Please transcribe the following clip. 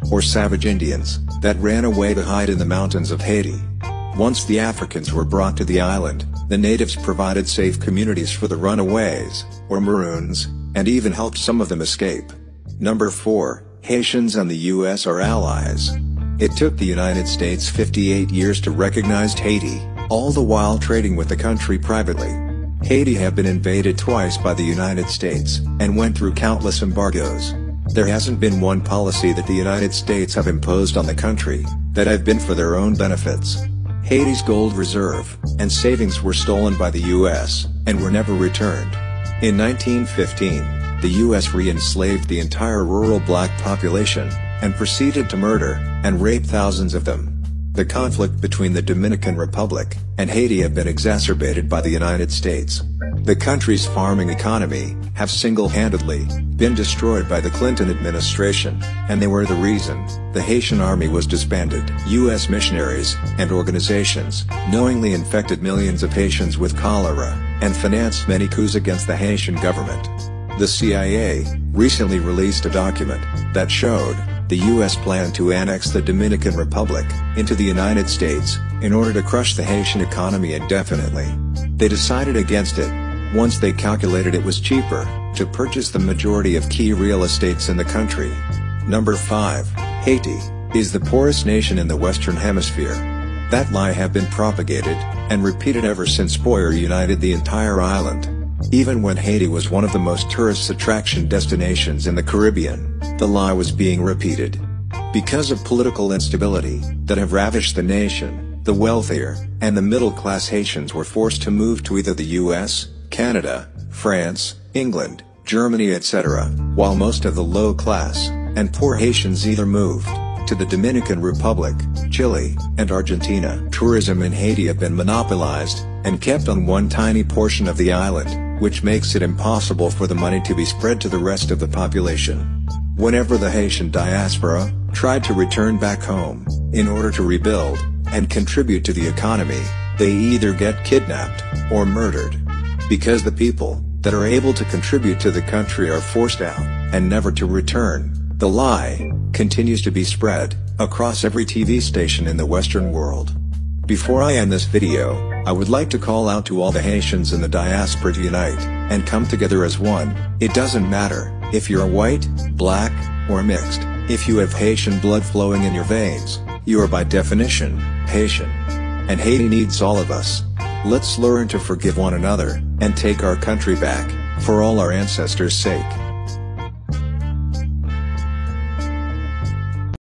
or savage Indians, that ran away to hide in the mountains of Haiti. Once the Africans were brought to the island, the natives provided safe communities for the runaways, or Maroons, and even helped some of them escape. Number 4, Haitians and the US are allies. It took the United States 58 years to recognize Haiti, all the while trading with the country privately. Haiti had been invaded twice by the United States, and went through countless embargoes. There hasn't been one policy that the United States have imposed on the country, that have been for their own benefits. Haiti's gold reserve, and savings were stolen by the US, and were never returned. In 1915, the US re-enslaved the entire rural black population, and proceeded to murder, and rape thousands of them. The conflict between the Dominican Republic and Haiti have been exacerbated by the United States. The country's farming economy have single-handedly been destroyed by the Clinton administration, and they were the reason the Haitian army was disbanded. U.S. missionaries and organizations knowingly infected millions of Haitians with cholera, and financed many coups against the Haitian government. The CIA recently released a document that showed the U.S. planned to annex the Dominican Republic into the United States in order to crush the Haitian economy indefinitely. They decided against it once they calculated it was cheaper to purchase the majority of key real estates in the country. Number 5, Haiti is the poorest nation in the Western Hemisphere. That lie have been propagated and repeated ever since Boyer united the entire island. Even when Haiti was one of the most tourist attraction destinations in the Caribbean, the lie was being repeated. Because of political instability that have ravished the nation, the wealthier and the middle-class Haitians were forced to move to either the US, Canada, France, England, Germany, etc., while most of the low-class and poor Haitians either moved to the Dominican Republic, Chile, and Argentina. Tourism in Haiti have been monopolized and kept on one tiny portion of the island, which makes it impossible for the money to be spread to the rest of the population. Whenever the Haitian diaspora tried to return back home in order to rebuild and contribute to the economy, they either get kidnapped or murdered. Because the people that are able to contribute to the country are forced out and never to return, the lie continues to be spread across every TV station in the Western world. Before I end this video, I would like to call out to all the Haitians in the diaspora to unite and come together as one. It doesn't matter if you're white, black, or mixed. If you have Haitian blood flowing in your veins, you are by definition Haitian. And Haiti needs all of us. Let's learn to forgive one another and take our country back, for all our ancestors' sake.